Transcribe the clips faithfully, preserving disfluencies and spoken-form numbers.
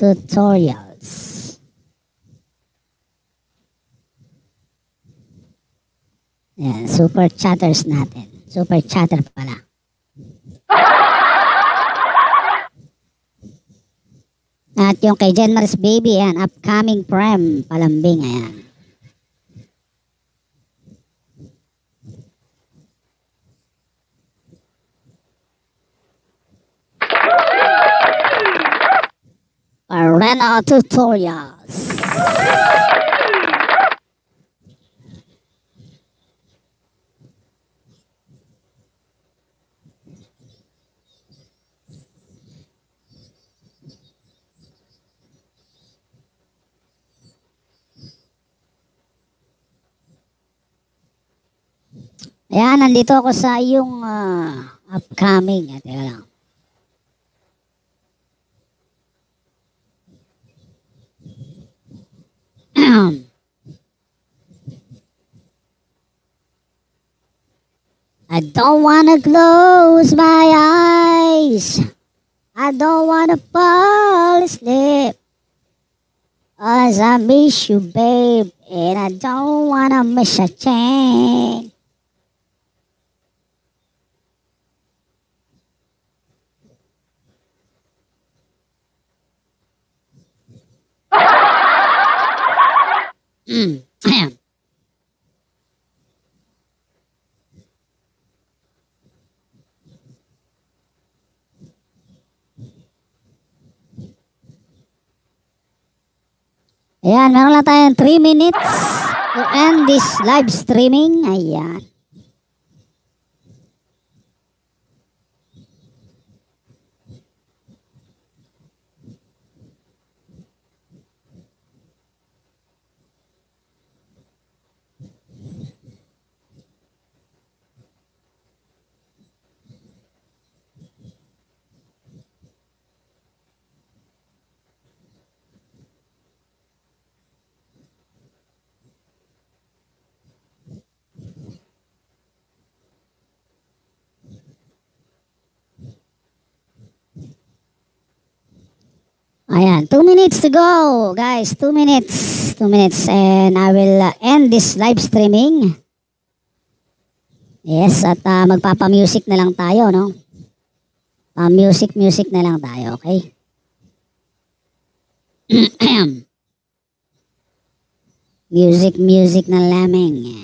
tutorials. Yan, super chatters natin. Super chatter pala. At yung kay Jenmaris Baby, yan, upcoming prem, palambing, ayan. Arena tutorials. Ayan, nandito ako sa iyong uh, upcoming. Teka lang. I don't wanna close my eyes. I don't wanna fall asleep. Cause I miss you, babe. And I don't wanna miss a chance. Mm. Ayan, meron lang tayong three minutes to end this live streaming. Ayan. Ayan, two minutes to go, guys. Two minutes. Two minutes and I will uh, end this live streaming. Yes, at uh, magpapa-music na lang tayo, no? Uh, music, music na lang tayo, okay? Music, music na lamang.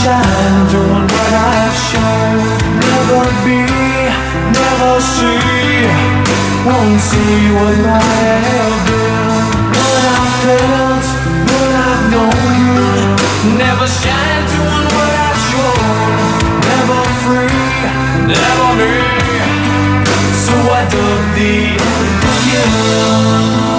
shine doing what I've shown. Never be, never see, won't see what might have been. What I felt, what I've known. Never shine doing what I've shown. Never free, never me. So I dug the unforgiven.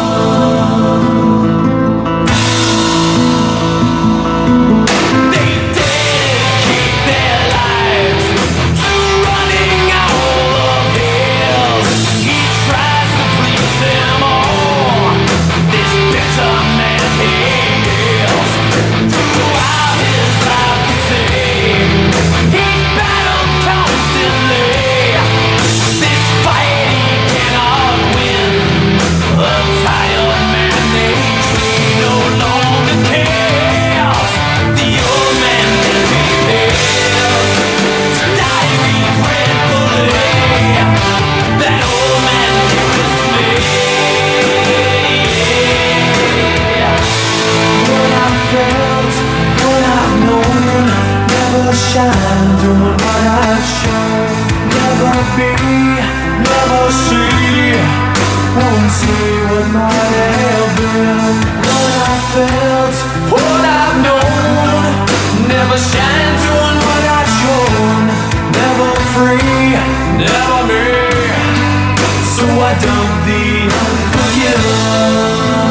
Shine doing what I've shown. Never be, never see, won't see what might have been. What I felt, what I've known. Never shine doing what I've shown. Never free, never me. So I dug the unforgiven.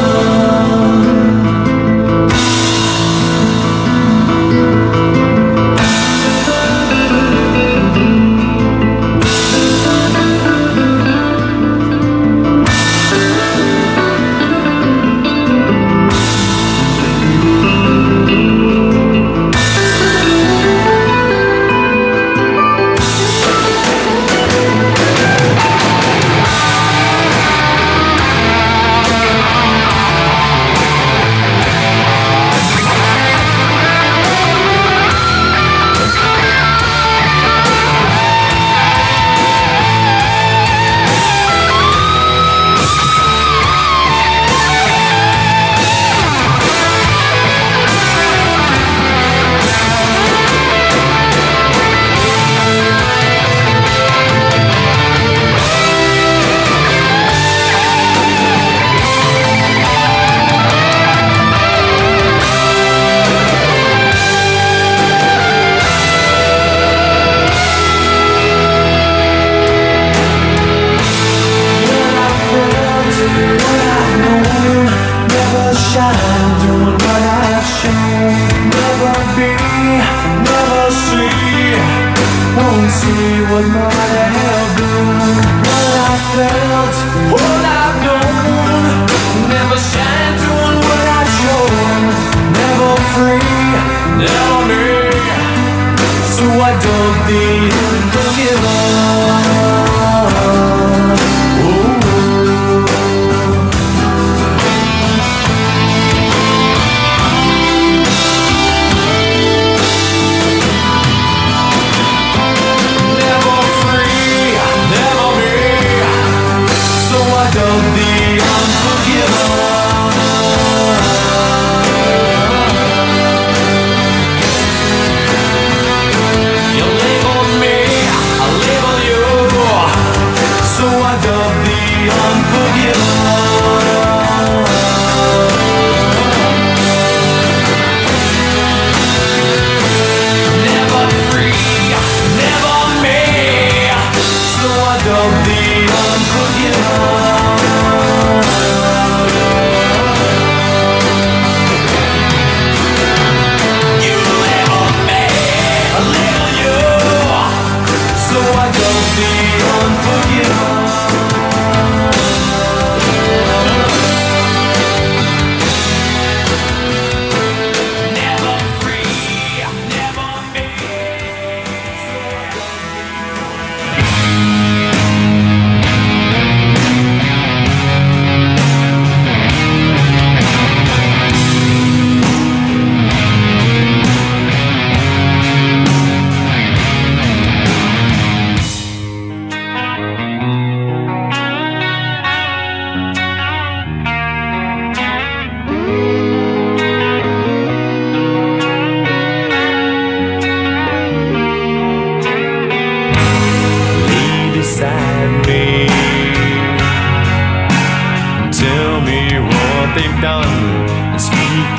See what might have been. What I felt, what I've known. Never shine doing what I've shown. Never free, never me. So I dug the unforgiven. You labeled me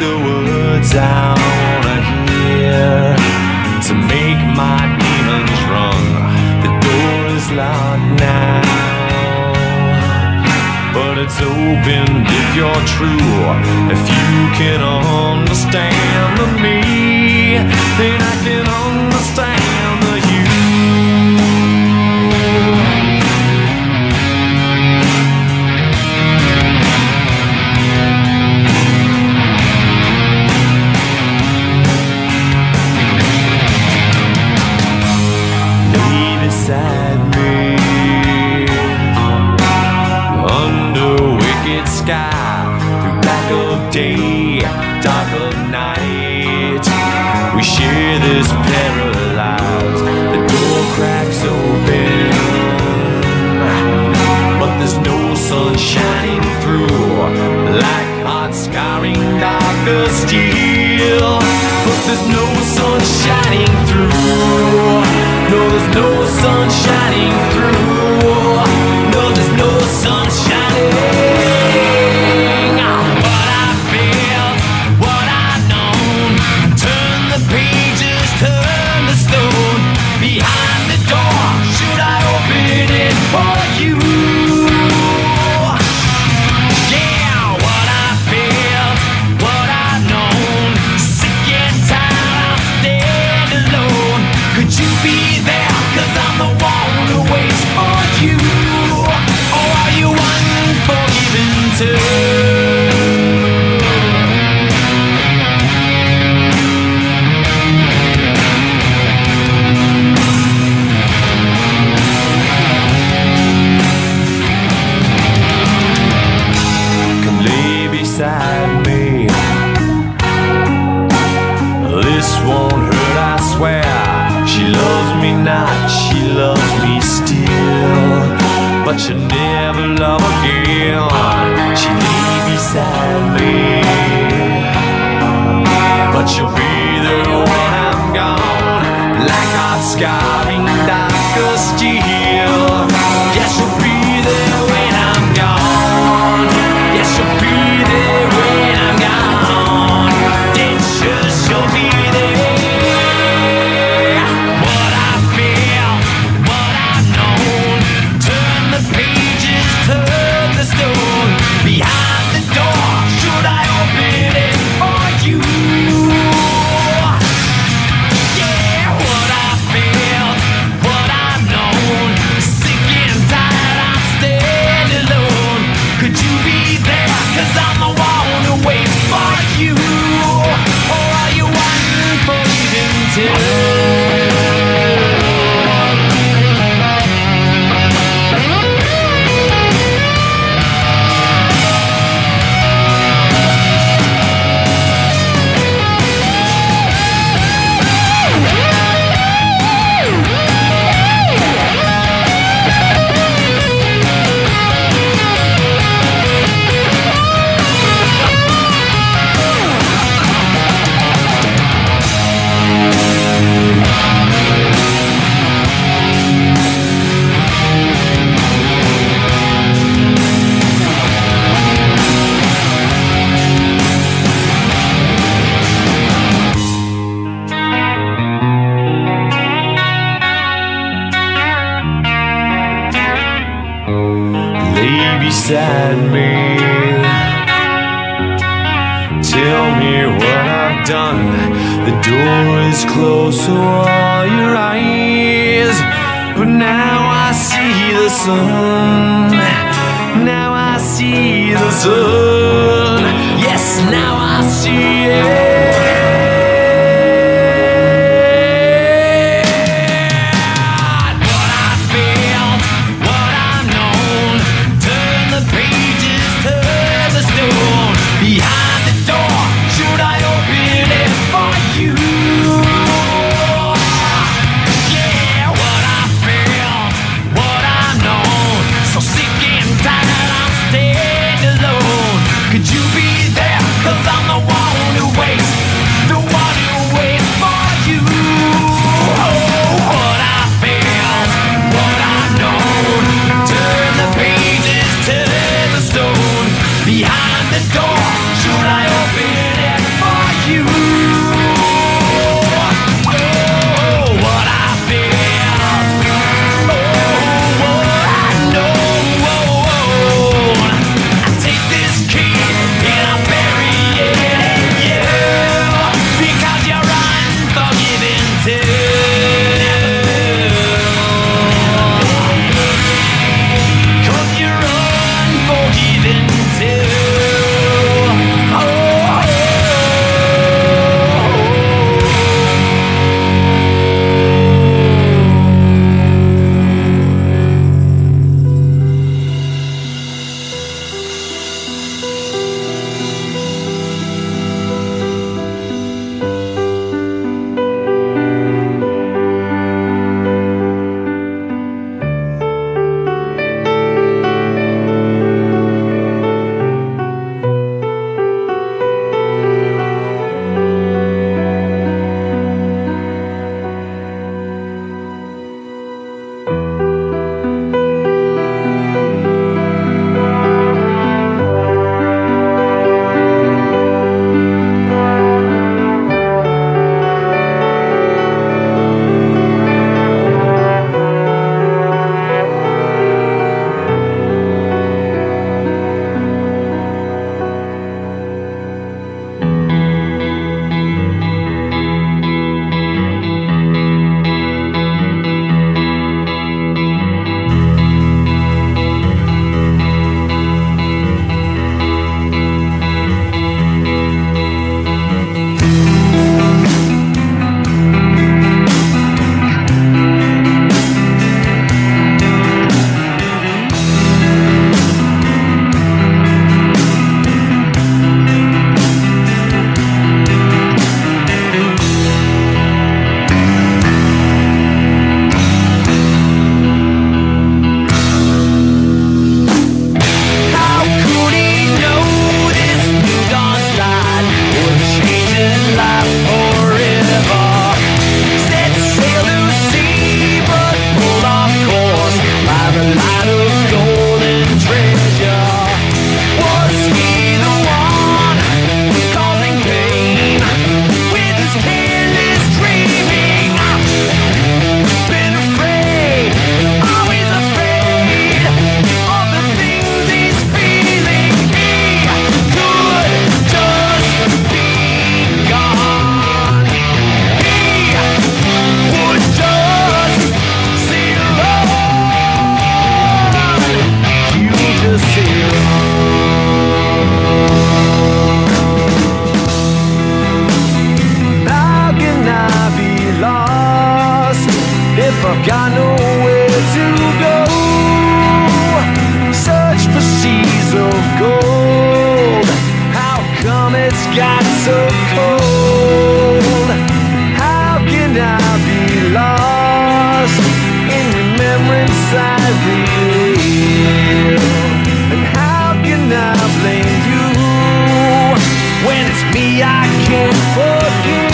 the words I wanna hear to make my demons run. The door is locked now, but it's open if you're true. If you can understand the me, then I can understand the you. Beside me, under wicked sky, through black of day, dark of night, we share this paralyzed. The door cracks open, but there's no sun shining through, like hot scarring darker steel. But there's no sun shining through. No, there's no sun shining through. No, there's no sun shining. What I felt, what I've known. Turn the pages, turn the stone. Behind the door, should I open it for you? Yeah, what I felt, what I've known. Sick and tired, I'll stand alone. Could you be there? Cause I'm the one who waits for you. Or are you unforgiven too? Come lay beside me. This won't hurt, I swear. She loves me not, she loves me still, but she'll never love again. She lay beside me, but she'll be there when I'm gone, like hot scarring darker steel. Yeah, she'll be there when I'm gone. Yeah, she'll be there when I'm gone. Then sure she'll be there. Behind the door, should I open it for you? Yeah, what I felt, what I've known. Sick and tired, I stand alone. Could you be there? Cause I'm the one who waits for you. Or are you unforgiven too? Beside me, tell me what I've done. The door is closed, so are your eyes. But now I see the sun. Now I see the sun. Yes, now I see it. Behind the door, should I open it for you? Yeah, what I felt, what I've known. So sick and tired, I'll stand alone. Could you be there? Cause I'm it's got so cold. How can I be lost in remembrance I relive? And how can I blame you when it's me I can't forgive?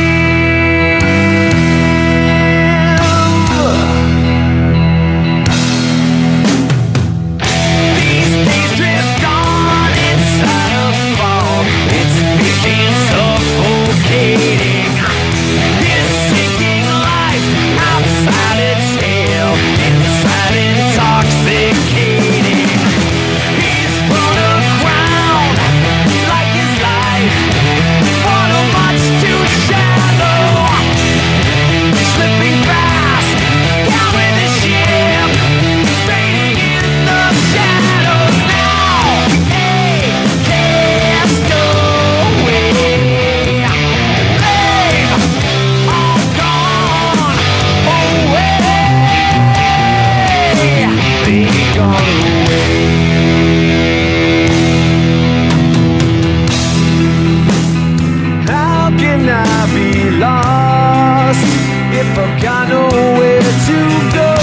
If I've got nowhere to go,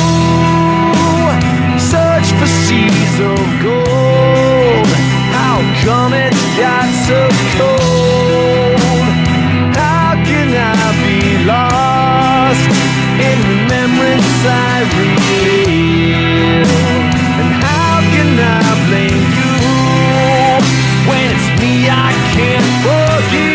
search for seas of gold. How come it's got so cold? How can I be lost in remembrance I relive? And how can I blame you when it's me I can't forgive?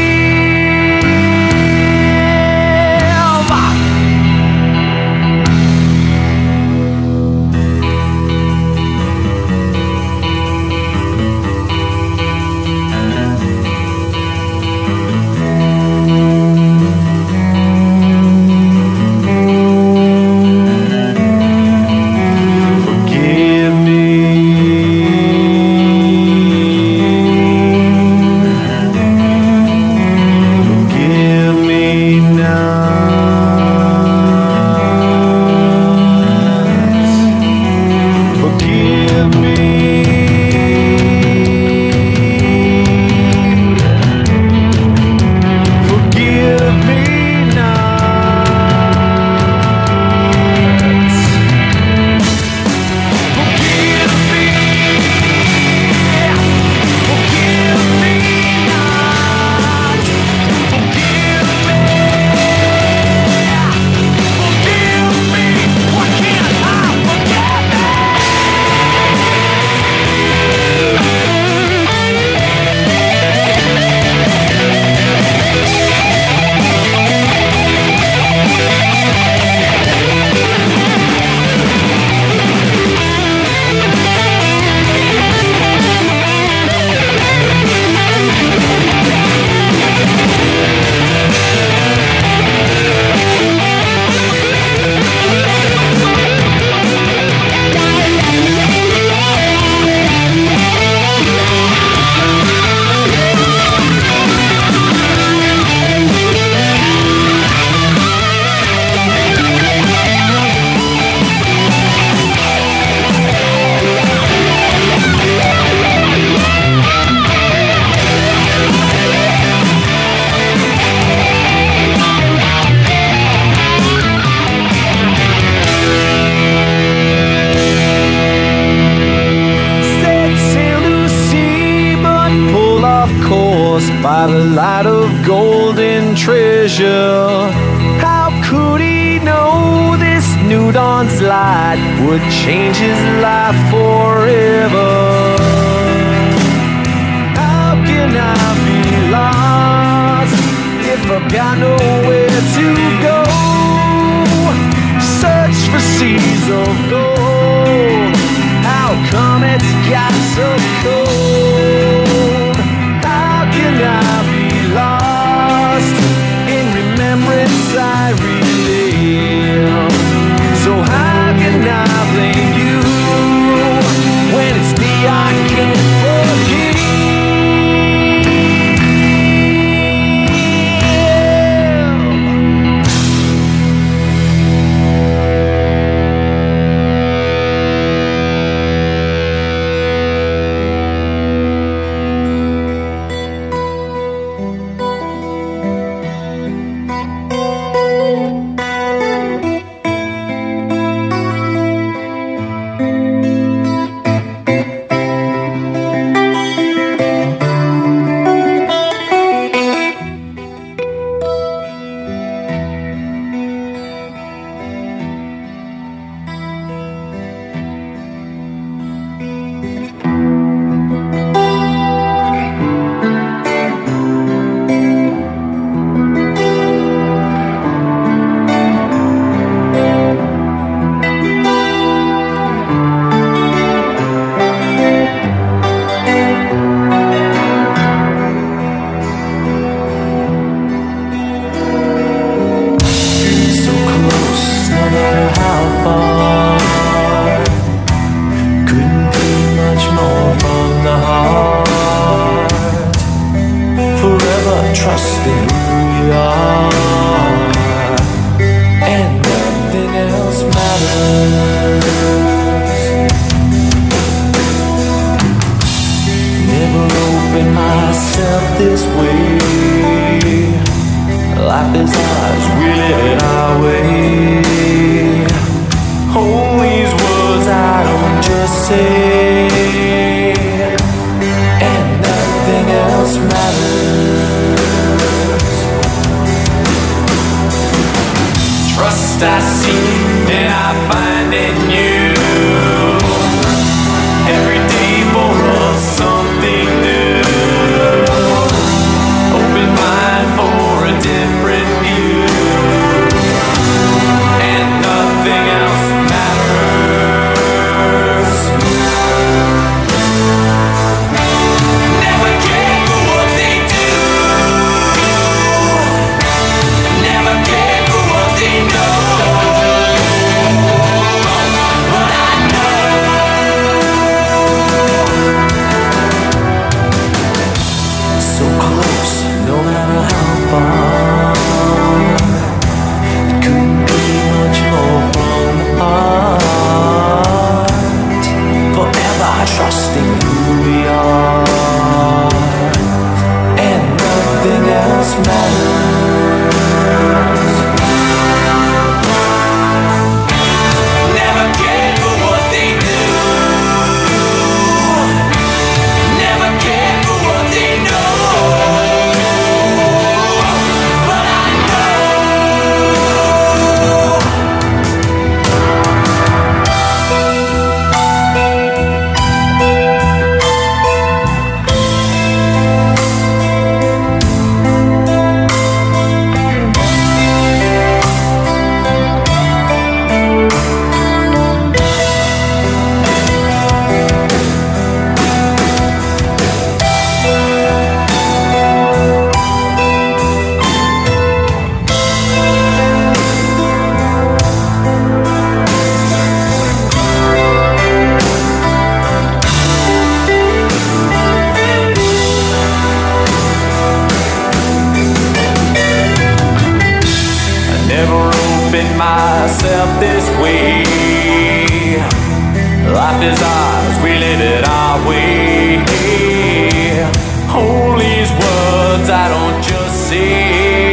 By the light of golden treasure, how could he know this new dawn's light would change his life forever? How can I be lost if I've got nowhere to go? Search for seas of gold. How come it's got so cold? Can I be lost in remembrance I relive? So how can I blame you when it's me I can't forgive? trust in who we are, and nothing else matters. Never open myself this way. Life is ours, we live it our way. All these words I don't just say, and nothing else matters. Trust I see and I find in you. Every day for us something new. Open mind for a different view, and nothing else matters. Never care for what they do. Never care for what they know. But I know so close, no matter how far. It couldn't be much more from the heart. Forever trusting who we are, and nothing else matters. Never care for what they do. Never care for what they know. But I know myself this way. Life is ours, we live it our way. All these words I don't just say,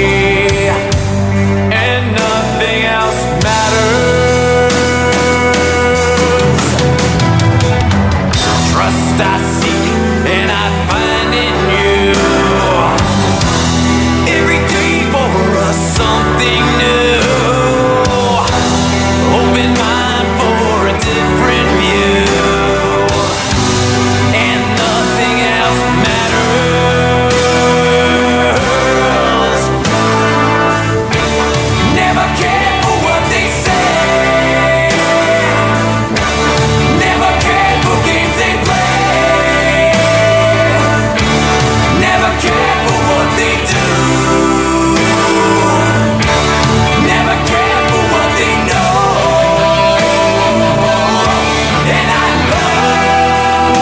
and nothing else matters. Trust I seek and I find in you. Every day for us something new. Open mind for a different view, and nothing else matters. Never care for what they say. Never care for games they play. Never care for what they do. Never care for what they know. And I know,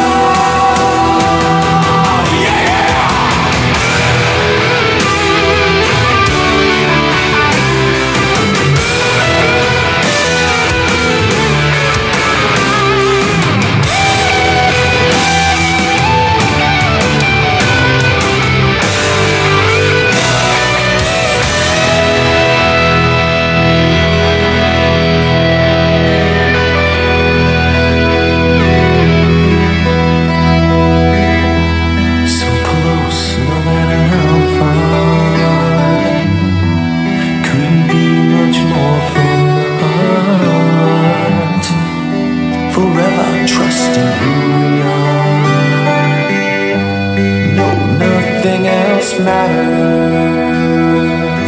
yeah. So close, no matter how far. Couldn't be much more from the heart. Forever trusting who we are. No, nothing else matters.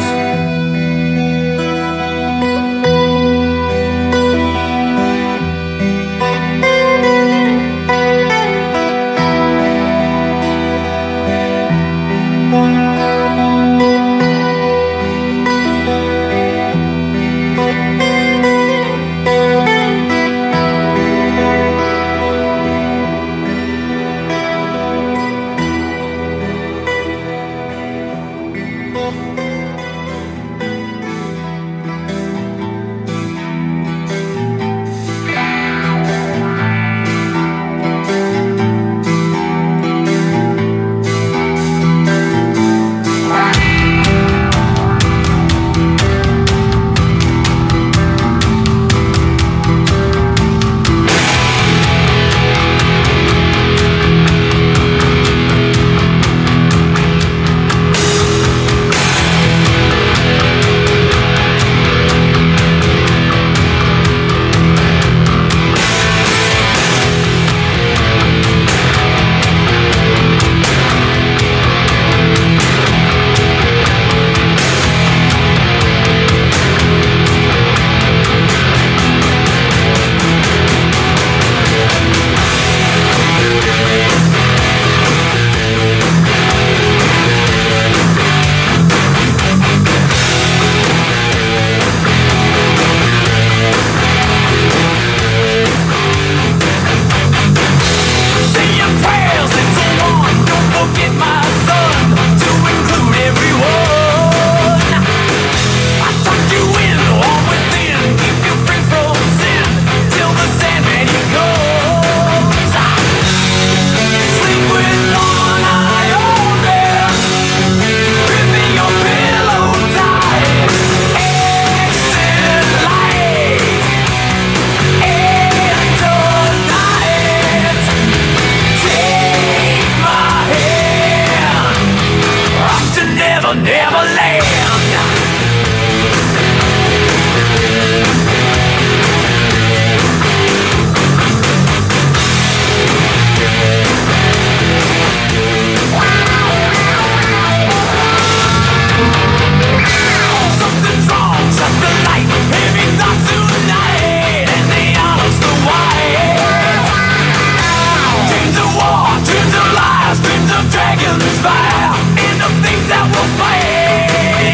never, never land. Something's wrong, shut the light, heavy thoughts tonight, and the olives the white. Dreams of war, dreams of lies, dreams of dragons fire, and the things that will fade.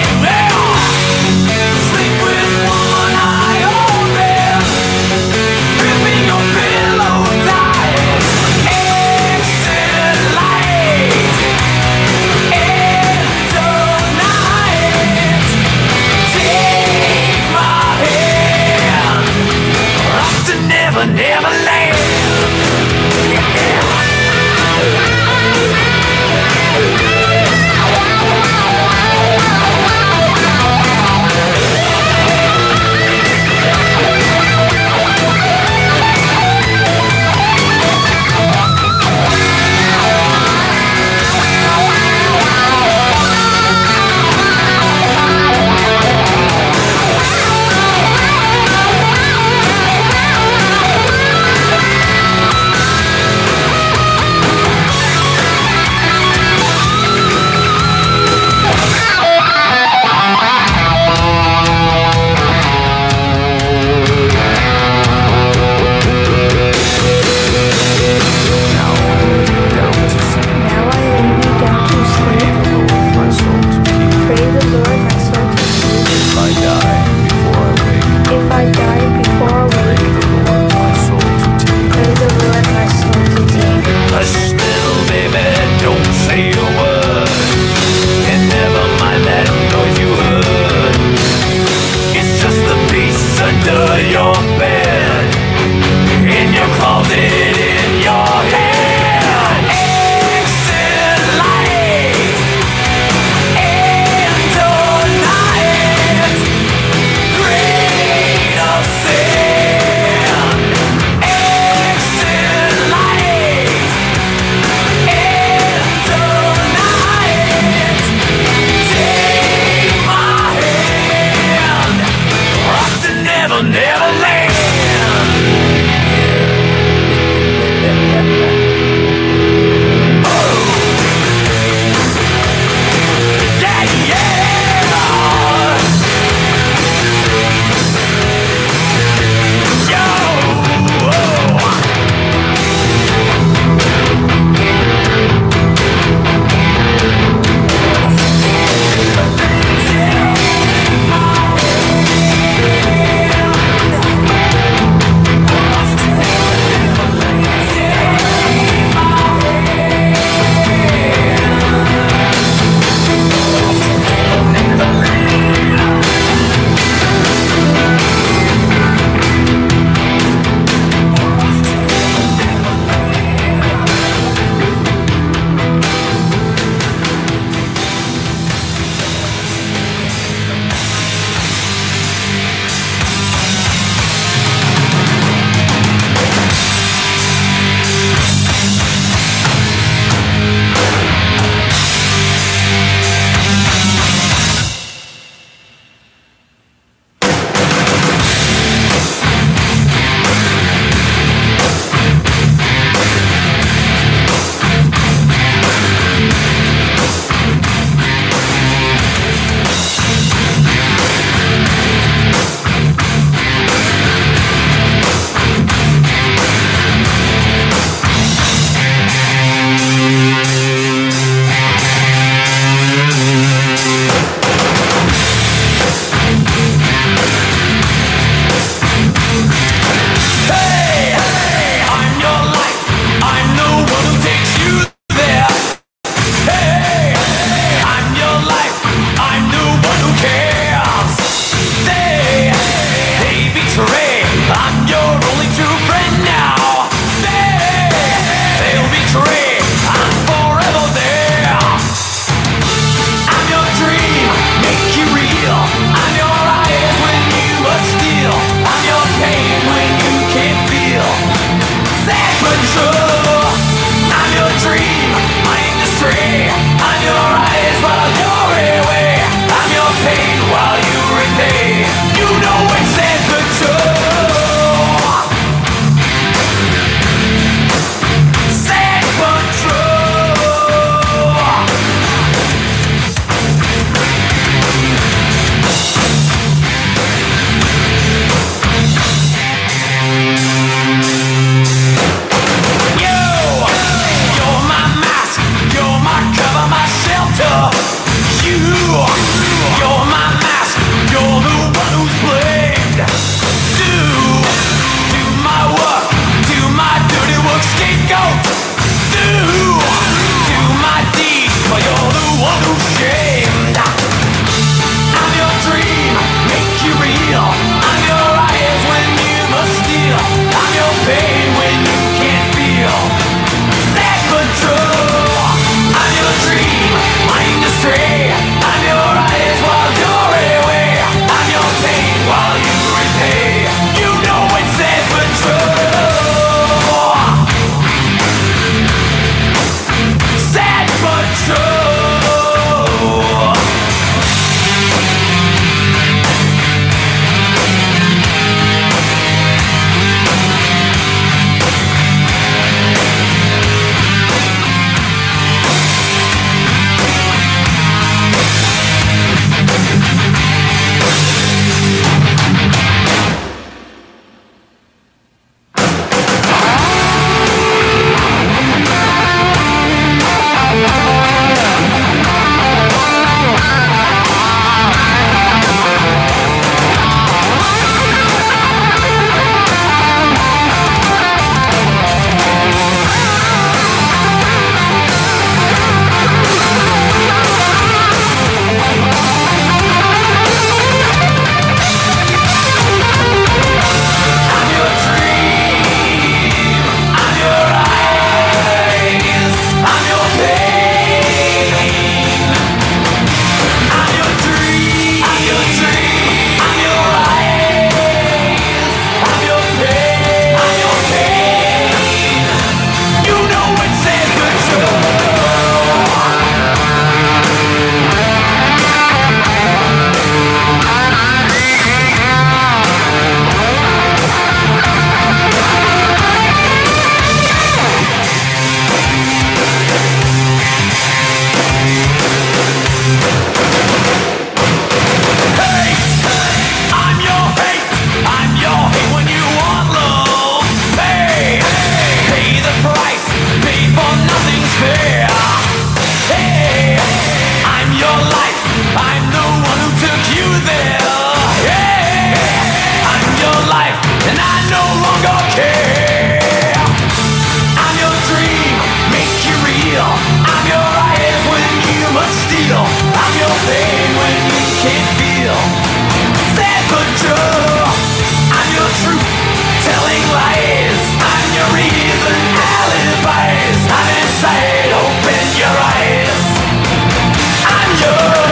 real. I'm your pain when you can't feel. Stand for true. I'm your truth, telling lies. I'm your reason, alibis. I'm inside, open your eyes. I'm yours.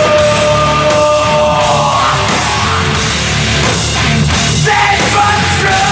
Stand for true.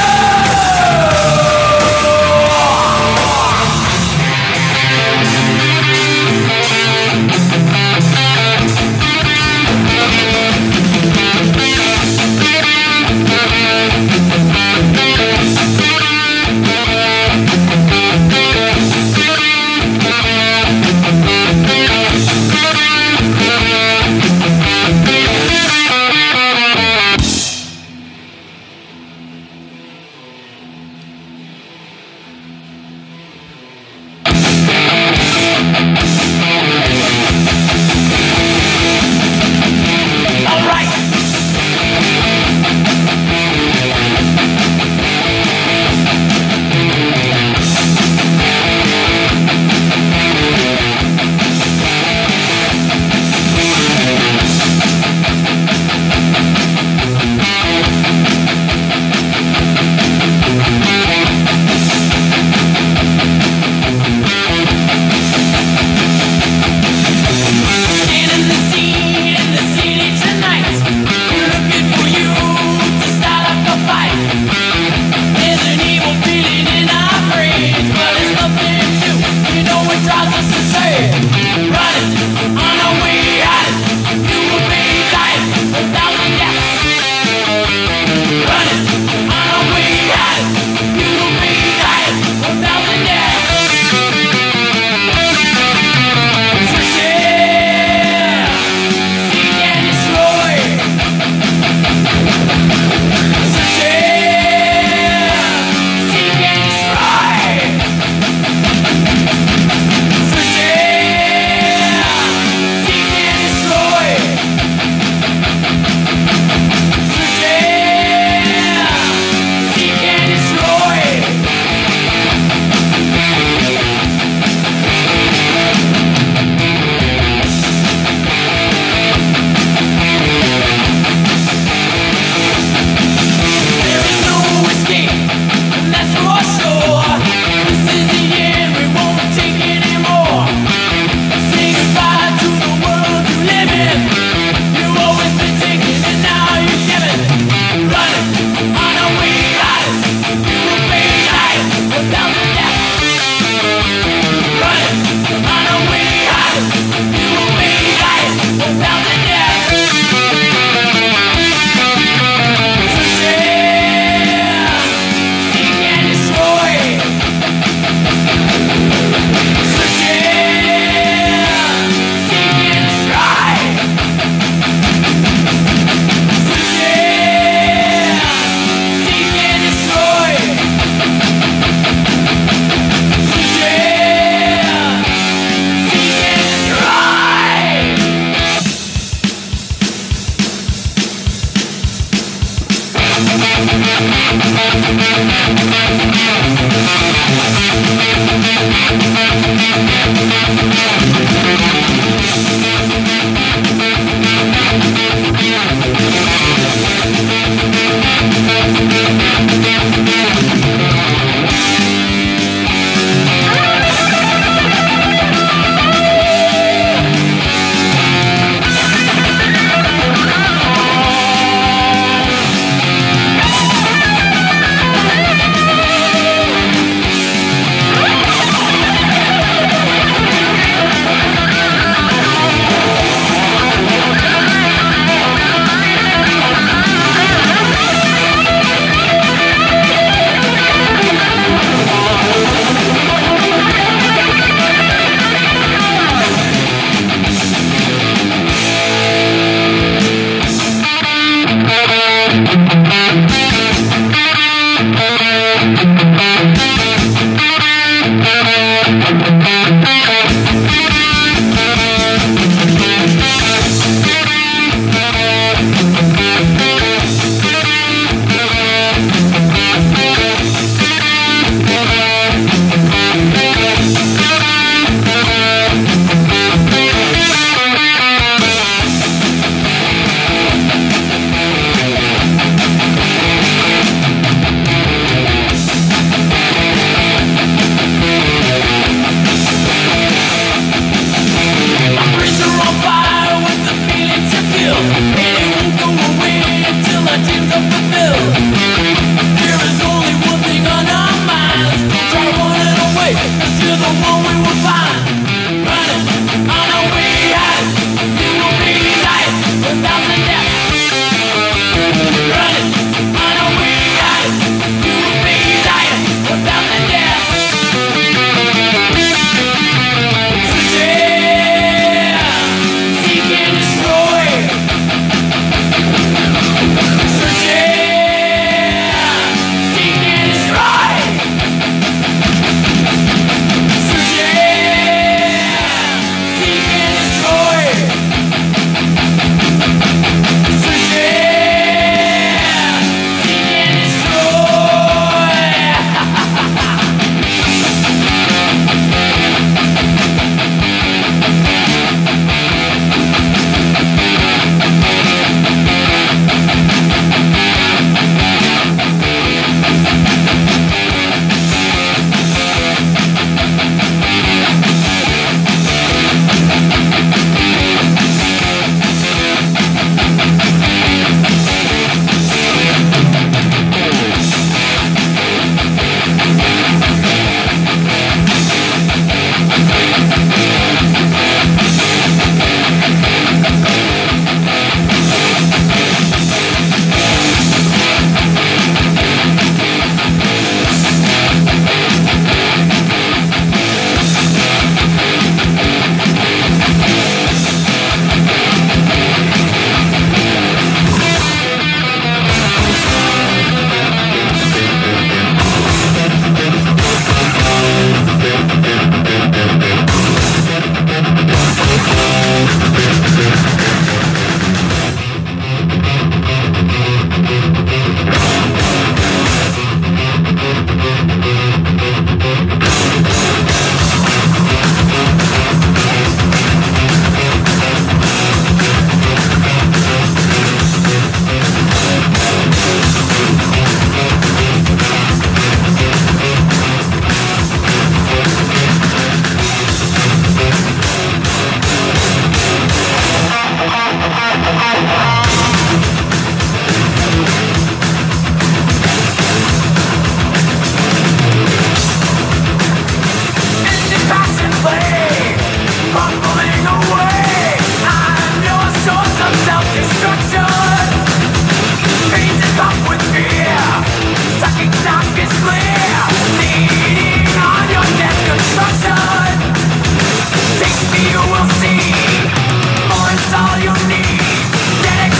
Taste me, you will see. More is all you need. Get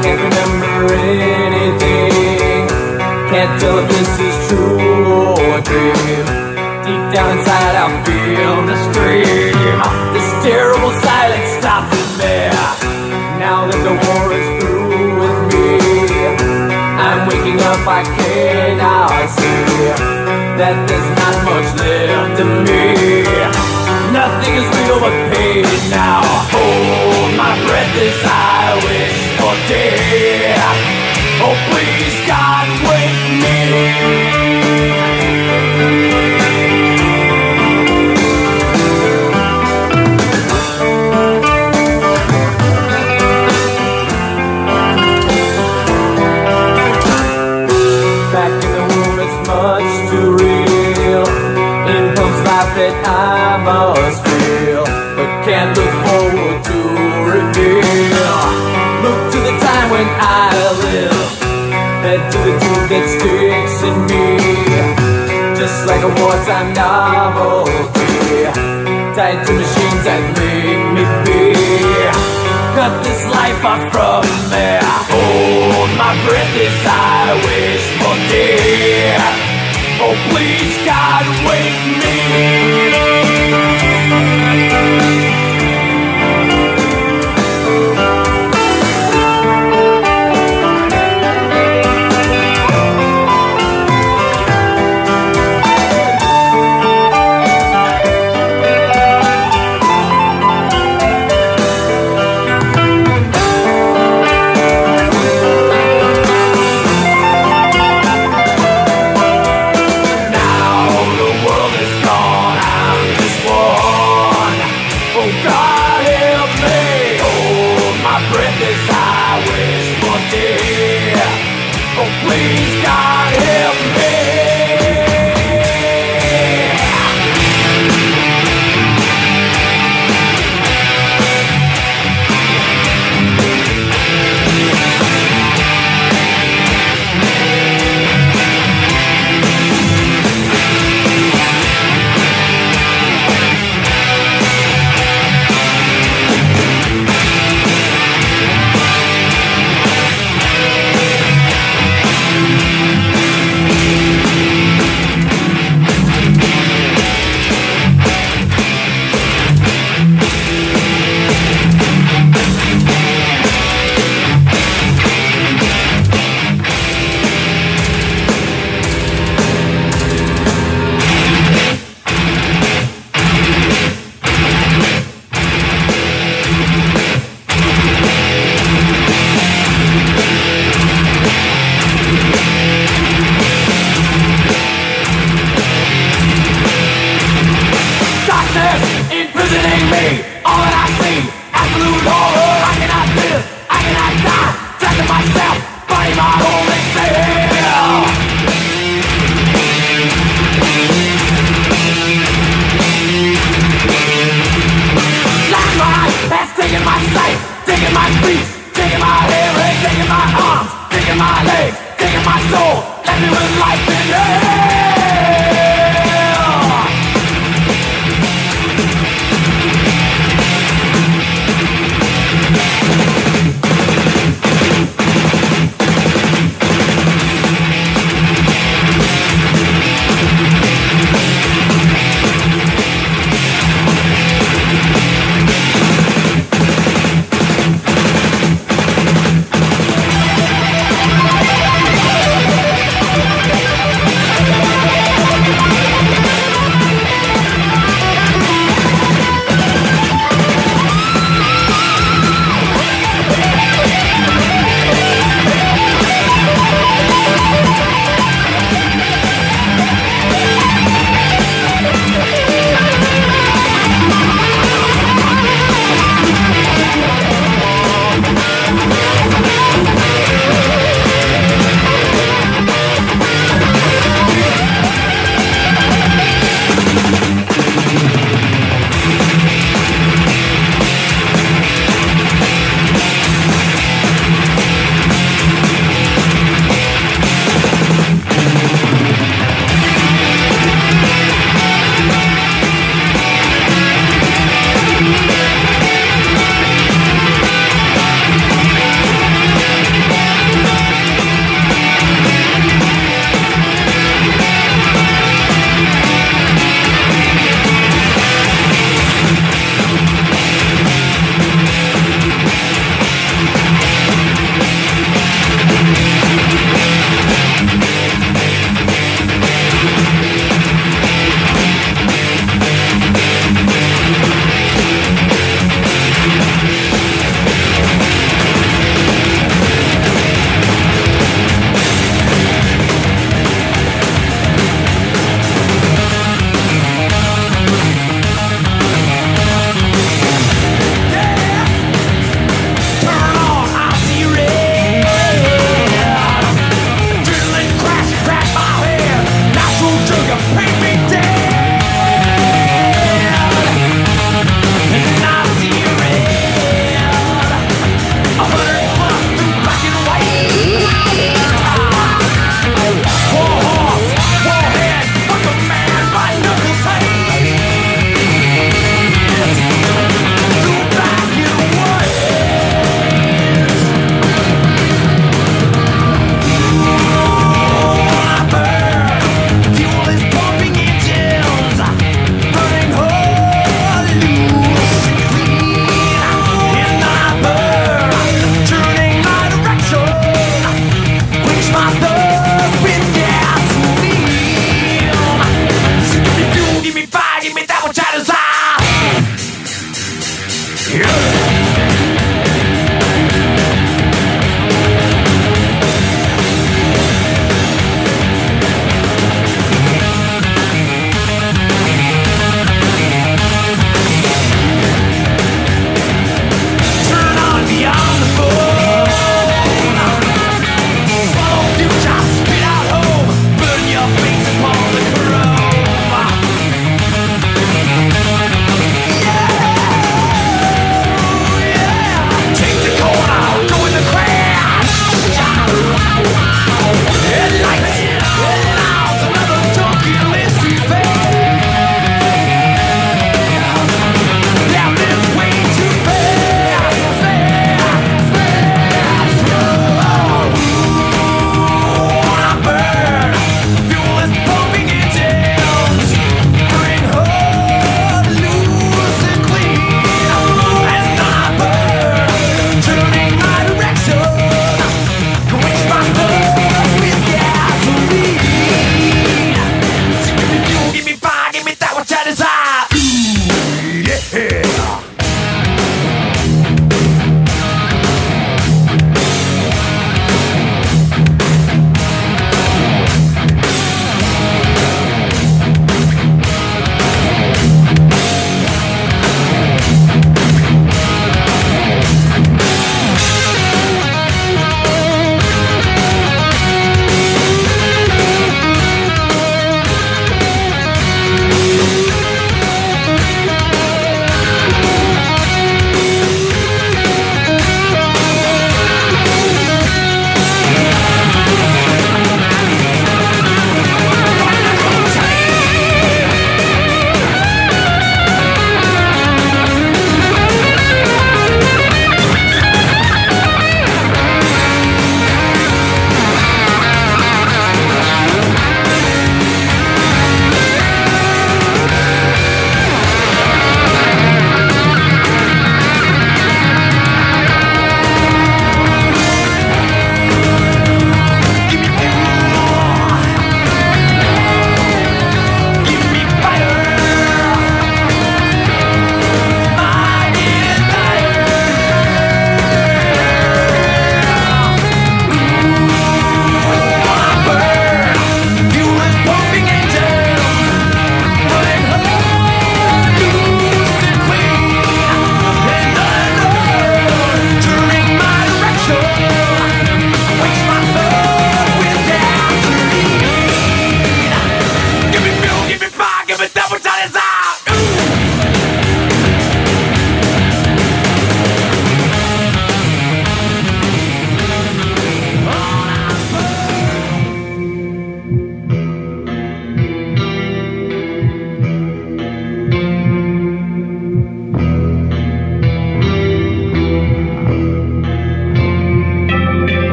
can't remember anything. Can't tell if this is true or a dream. Deep down inside I feel the scream. This terrible silence stops in there. Now that the war is through with me, I'm waking up, I cannot see that there's not much left of me. Nothing is real but pain now. Hold my breath as I wish for death. Oh please God, wake me. That I must feel, but can't look forward to reveal. Look to the time when I live, head to the truth that sticks in me, just like a wartime novelty, tied to machines that make me be. Cut this life off from me. Hold my breath as I wish for death. Oh please God, wake me.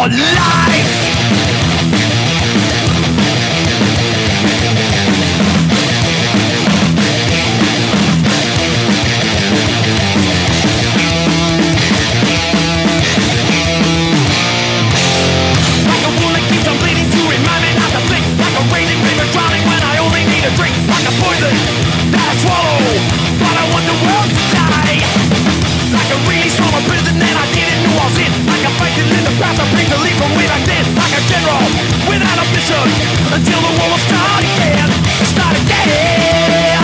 your life. Like a wound that keeps on bleeding to remind me not to blink. Like a raging river drowning when I only need a drink. Like a poison that I swallow, but I want the world to die. Like a release from a prison that I didn't know I was in. Like a fighting in the past, I bring the leap from way back then. Like a general without a mission, until the war will start again. Start again.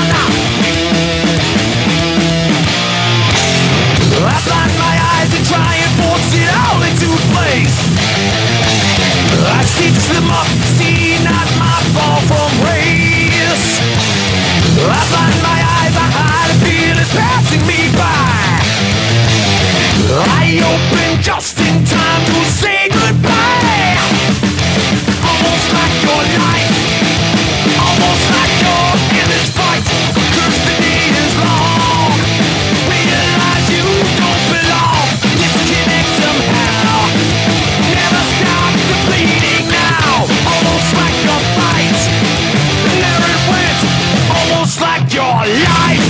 I blind my eyes and try and force it all into place. I stitch them up, see not my fall from grace. I blind my eyes, I hide a feeling passing me by. I open just in time to say goodbye. Almost like your life, almost like you're in this fight. 'Cause the day is long, realize you don't belong. Disconnect somehow, never stop the bleeding now. Almost like your fight, and there it went. Almost like your life.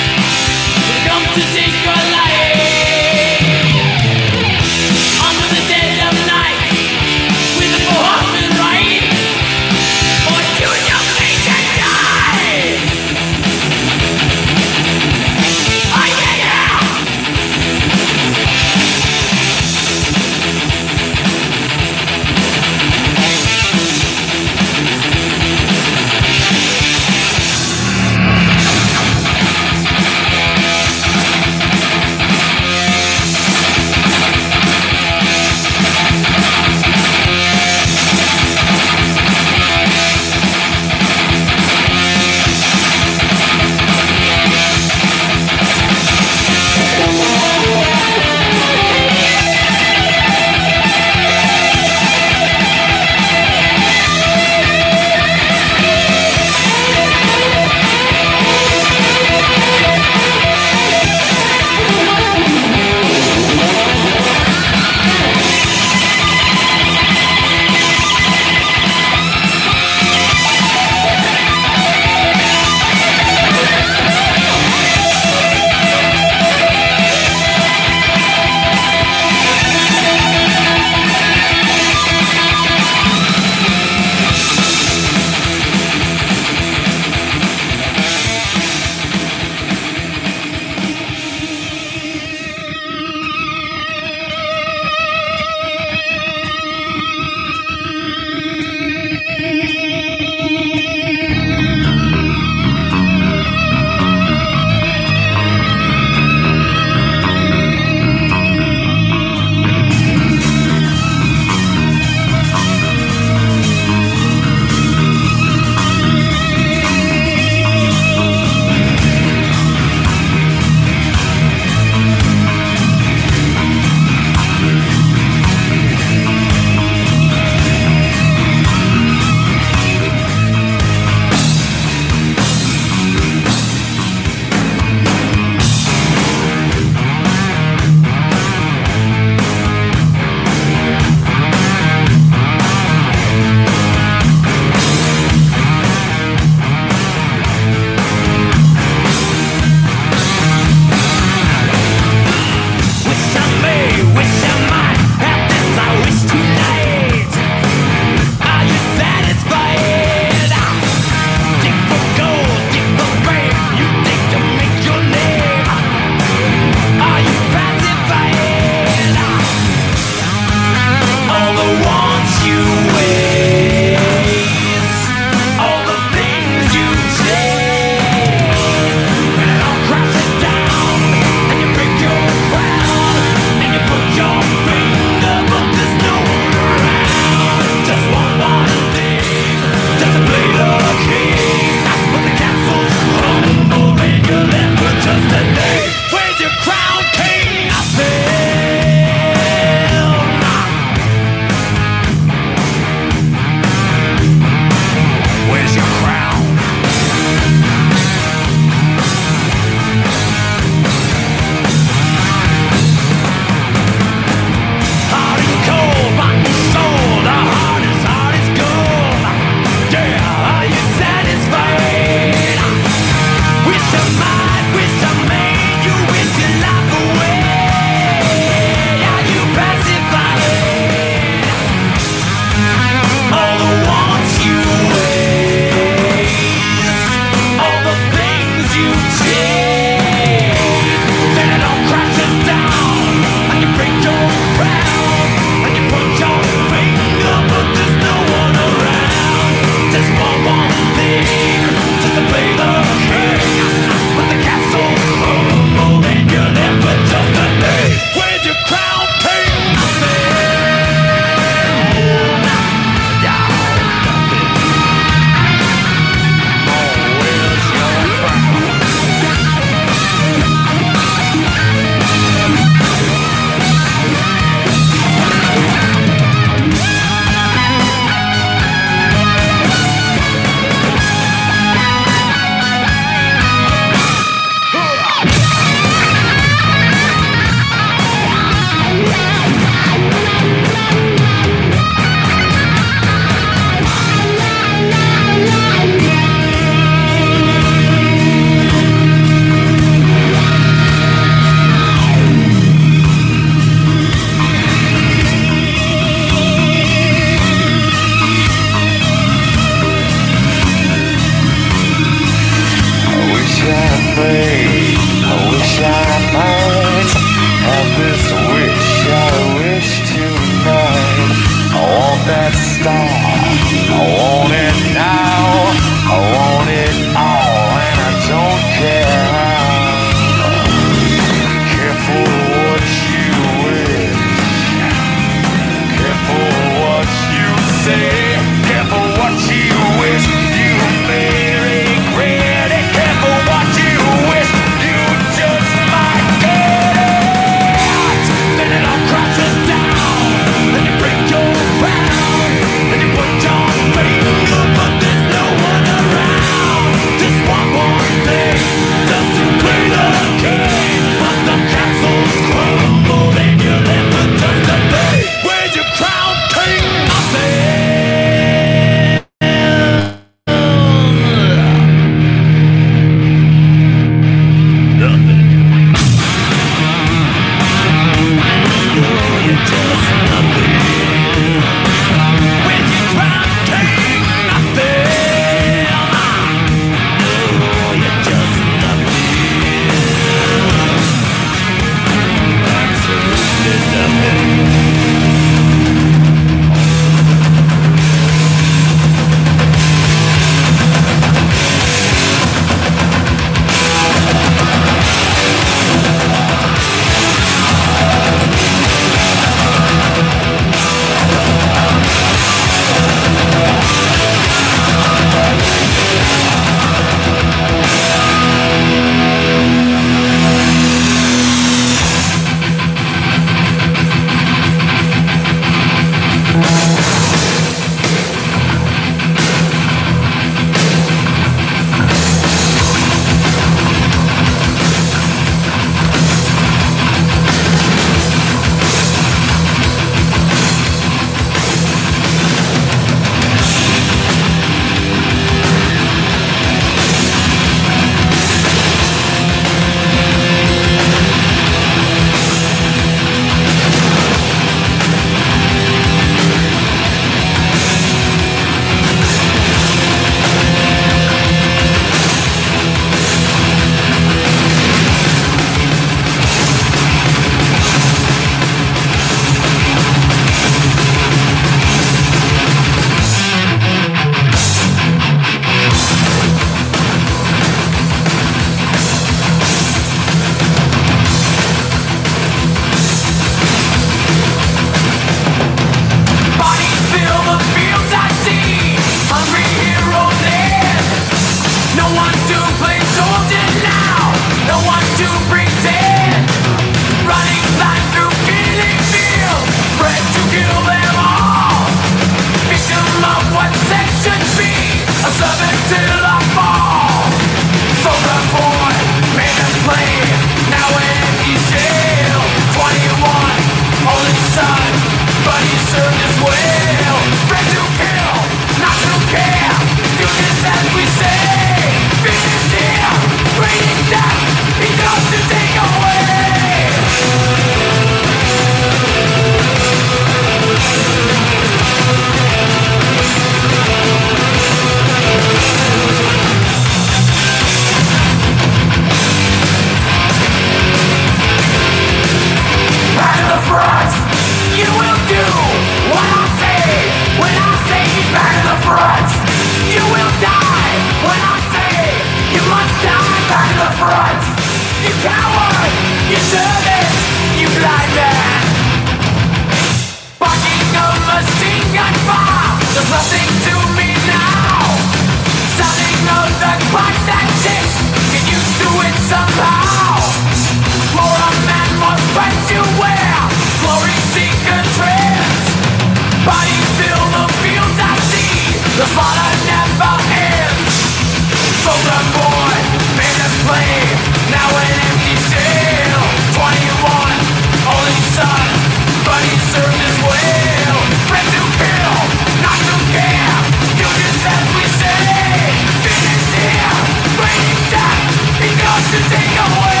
front. You coward, you servant, you blind man. Barking a machine gun fire, there's nothing to me now. Sounding of the clock that ticks, get used to it somehow. For a man must fight to wear glory seeker trends. Bodies fill the fields I see, the slaughter never ends. Soldier boy, made us play, now an empty cell. Twenty-one, only son, but he served his well. Bred to kill, not to care, do just as we say. Finish here, bring death, he goes to take away.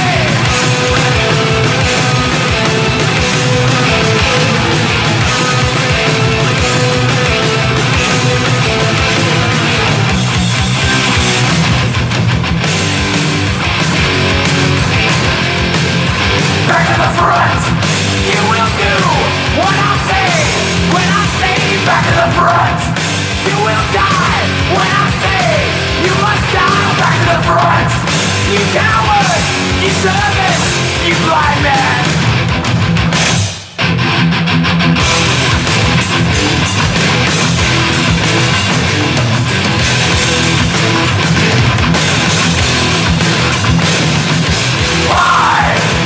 Back to the front, you will do what I say. When I say back to the front, you will die. When I say you must die, back to the front. You coward, you servant, you blind man. Why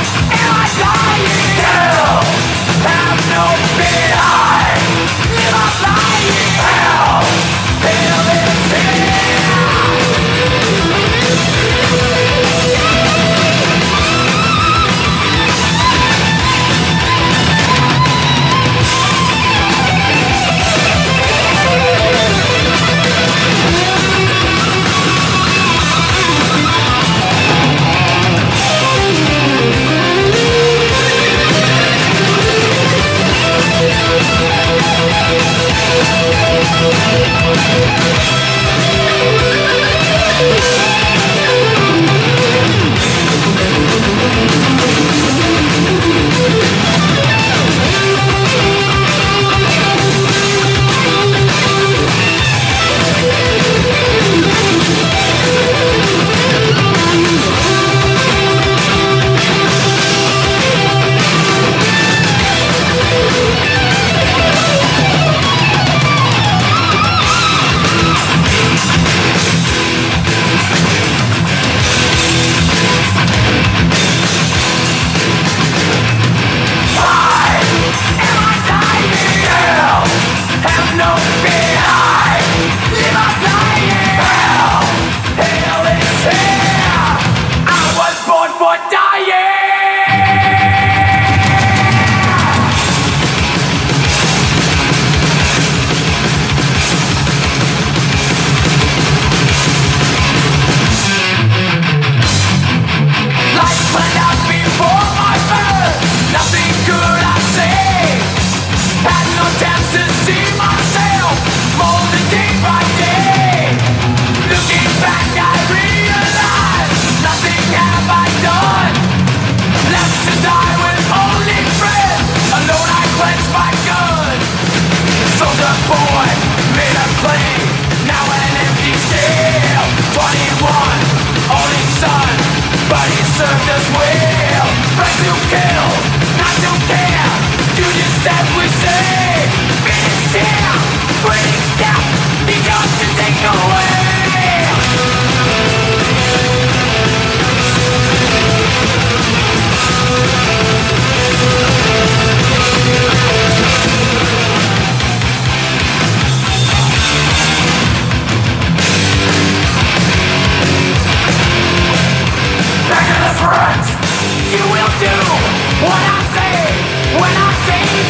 am I dying? Hell, have no pity. I live a lying hell. Hell is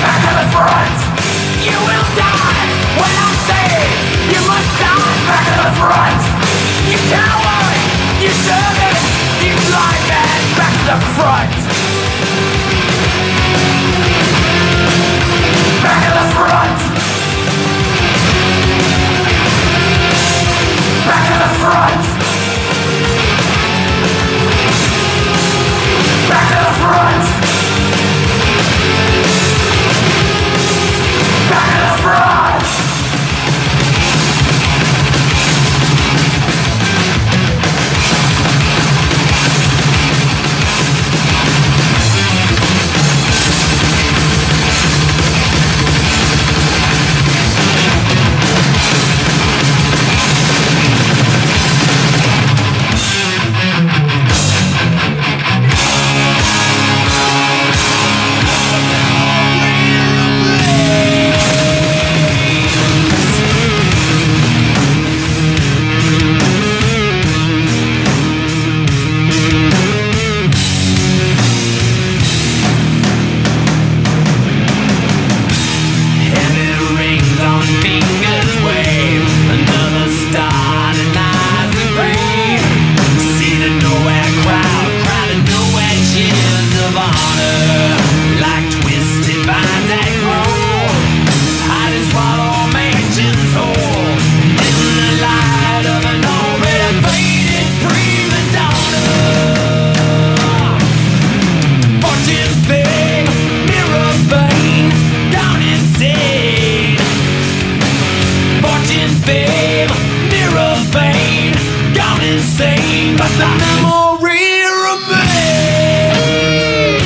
front. You will die when I say you must die. Back to the but the memory remains.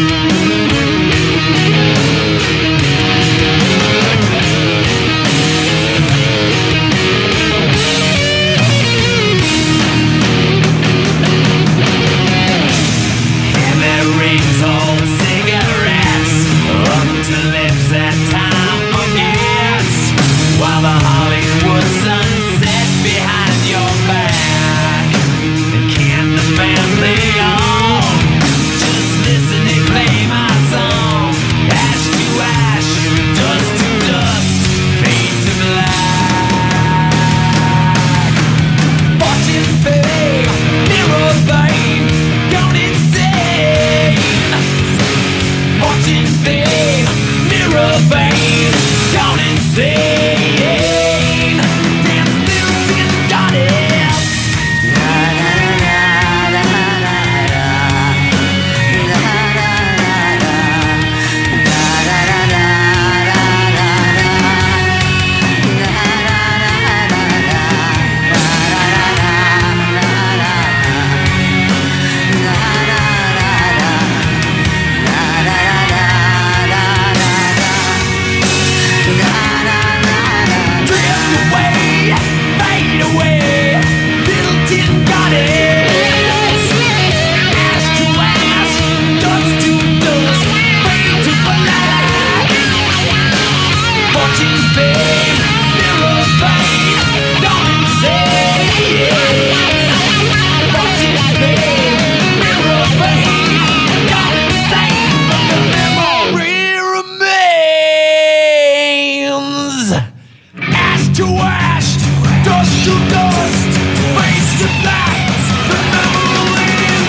Heavy rings, old cigarettes, up to lips that time forgets, while the Hollywood sun sets behind your back. And can the family on just listen and play my song? Ash to ash, dust to dust, fade to black. Fortune, fame, mirror vein, gone insane. Fortune, fame, mirror vein, gone insane. Damn spirits and goddess. Drift away, fade away, little tin goddess. Ash to ash, dust to dust, fade to black. Fortune, fame, mirror vein, gone insane. Fortune, fame, mirror vein, gone insane. But the memory remains. Ash to ash, dust to dust, face to black. The memories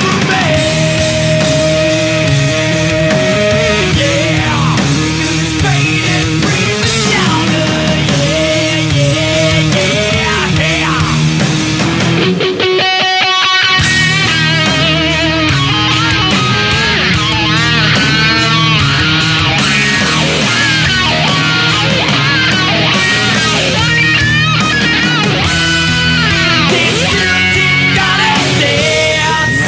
remain. Yeah, it's faded, breathe the shadow. Yeah, yeah, yeah, yeah. This little tin goddess dance.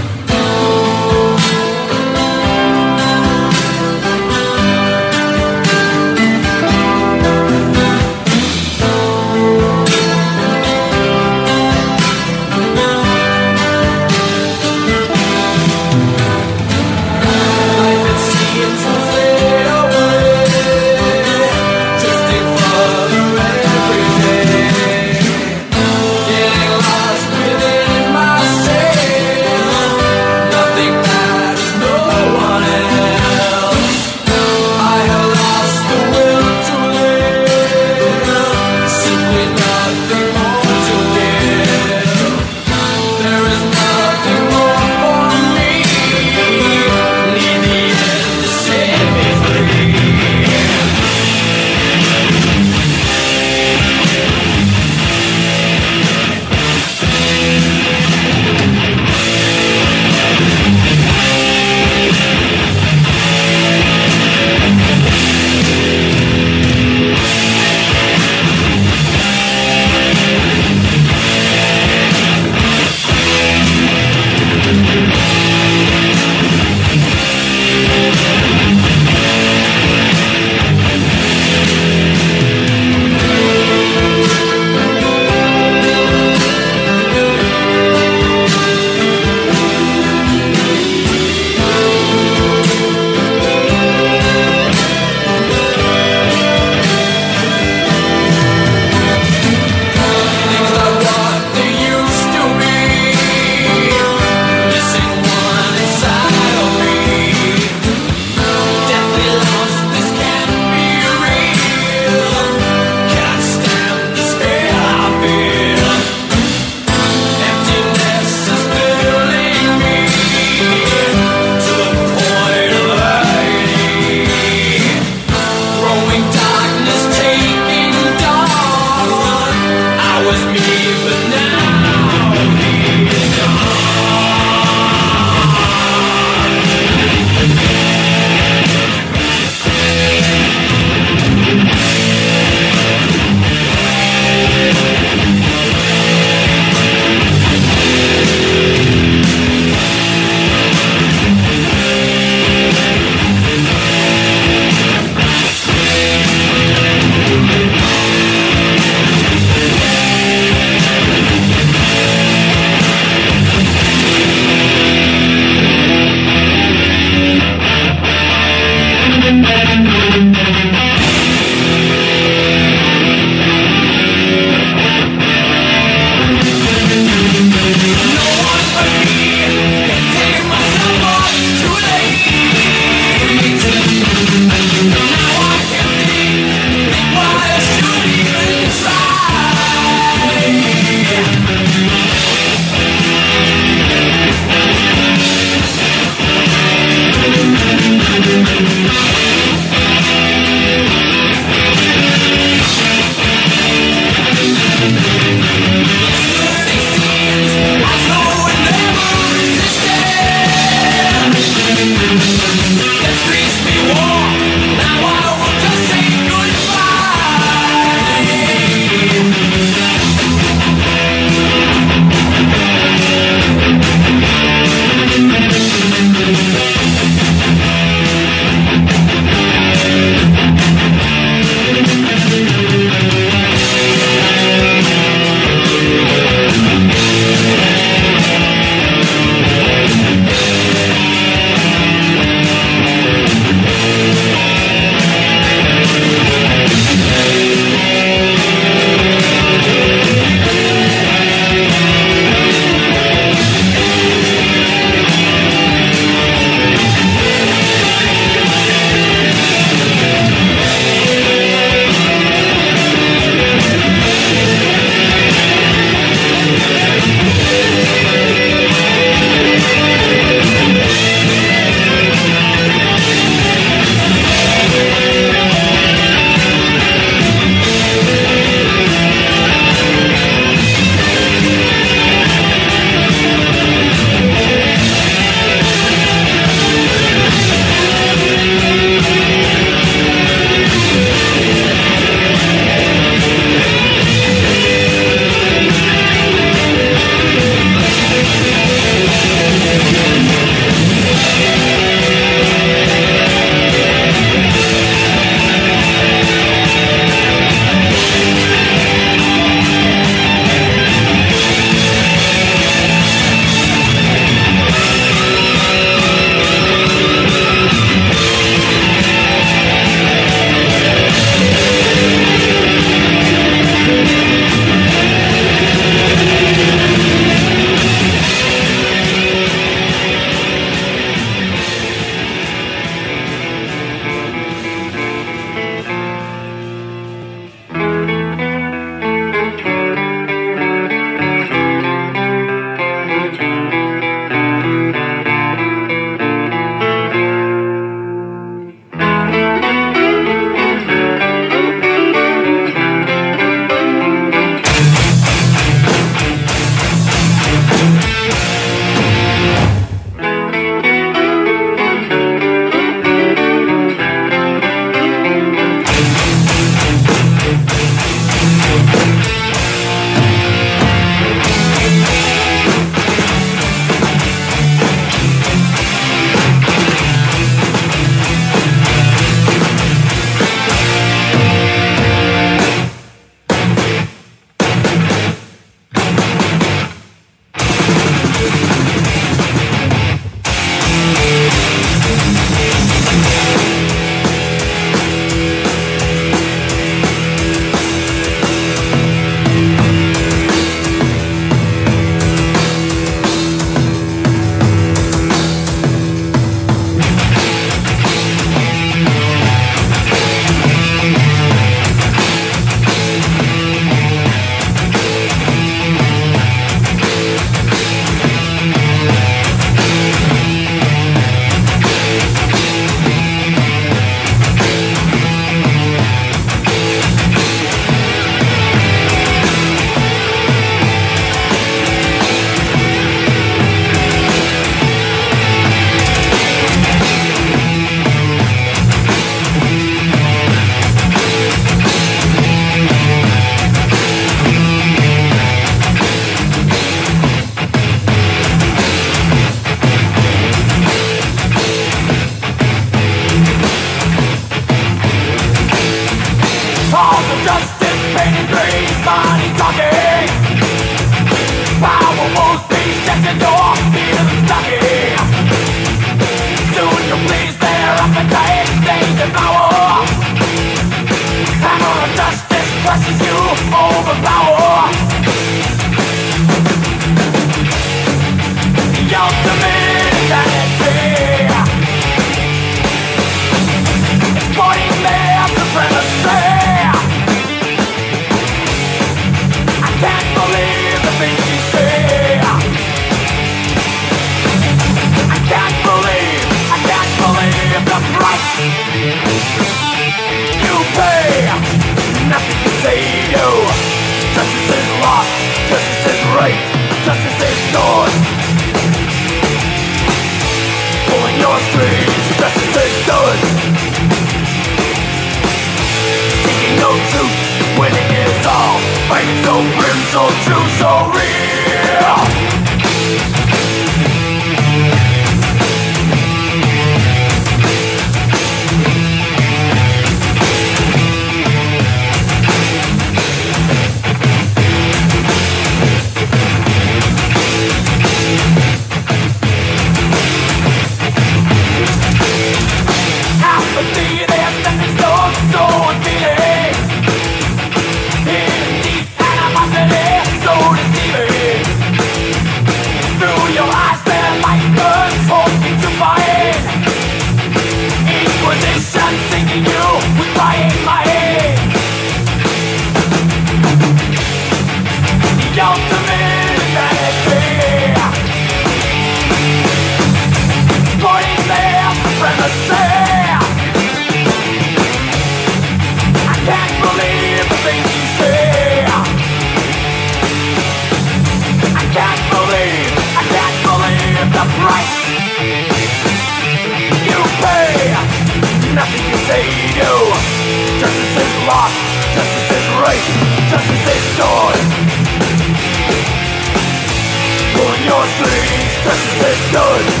lost. Justice is great, justice is good. Pull your sleeves, justice is good.